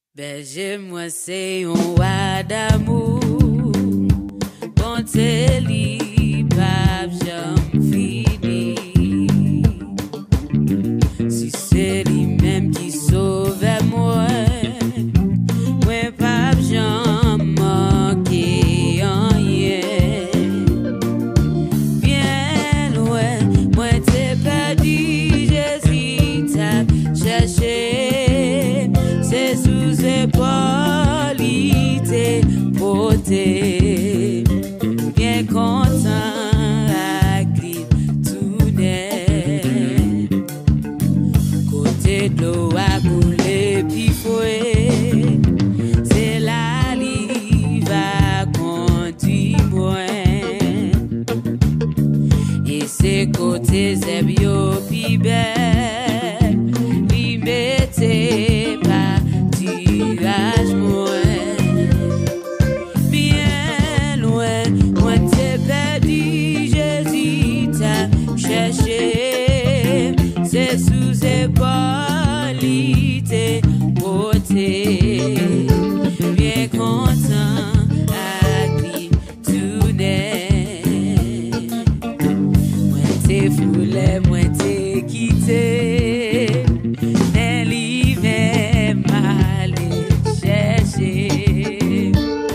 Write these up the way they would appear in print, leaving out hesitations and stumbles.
Berger, moi c'est un roi d'amour, bonté li pape jamais fini. Si c'est lui-même qui sauve moi, moi pape jamais manqué rien. Bien loin, moi t'ai perdu, Jésus t'a cherché, c'est sous épaules il t'est porté. Bien content avec lui tout net. Côté de l'eau a coulé puis fouet, c'est là il va conduire moi. Et c'est côté zébio puis belle, lui mettez pas tirage moi. Bien loin, moi t'ai perdu, Jésus t'a cherché, c'est sous épaules il t'est porté. Bien content avec lui tout net. Moi t'ai foulé, moi t'ai quitté, mais l'hiver m'a cherché.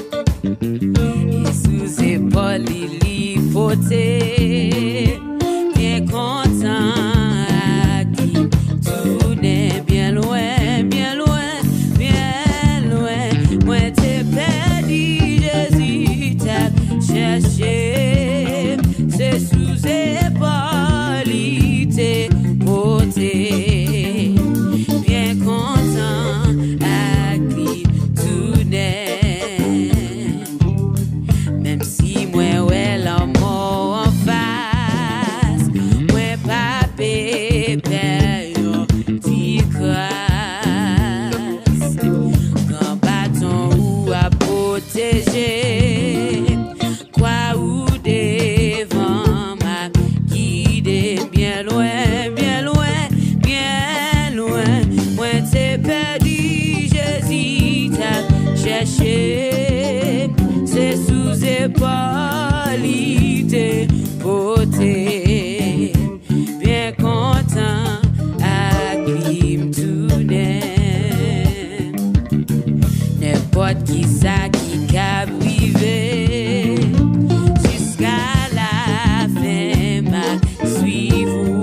Et sous épaules il y porté. Bien content avec lui tout net. Bien loin, bien loin, bien loin. Moi t'ai perdu, Jésus t'a cherché, c'est sous épaules il t'est porté. Bien content avec lui tout net. Même si moi ouais la mort en face, moi pas pépère yo ti crasse. Quand bâton ou à protéger, quoi ou devant m'a guidé. Bien loin, bien loin, bien loin. Moi t'ai perdu, Jésus t'a cherché, c'est sous épaules il t'est porté. Bien content avec lui tout net. N'importe qui ça qui qu'a privé, jusqu'à la fin m'a suivre.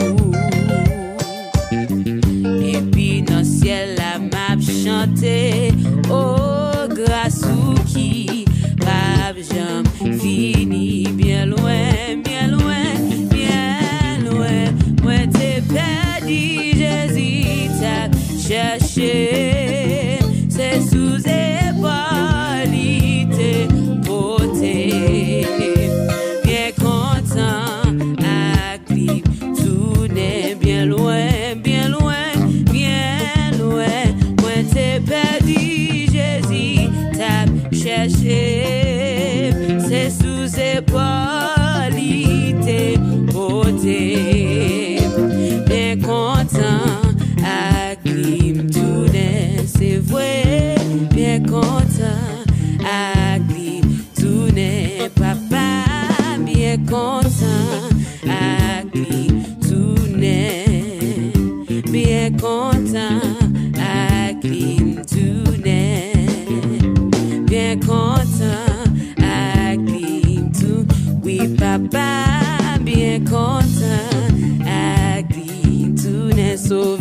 Et puis dans le ciel la m'a chanté, oh grâce ou qui pape jamais fini. Bien loin, bien loin, bien loin. Moi t'ai perdu, Jésus t'a cherché, c'est sous épaules il t'est porté. Bien content avec lui tout net. Bien loin, bien loin, bien loin. Moi t'ai perdu, Jésus t'a cherché, c'est sous épaules il t'est porté. Bien content avec lui tout net. C'est vrai, bien content avec lui tout net. Papa, bien content avec lui tout net. Bien content avec lui tout net. Bien content avec lui tout. Oui papa, bien content avec lui tout net. Sauvé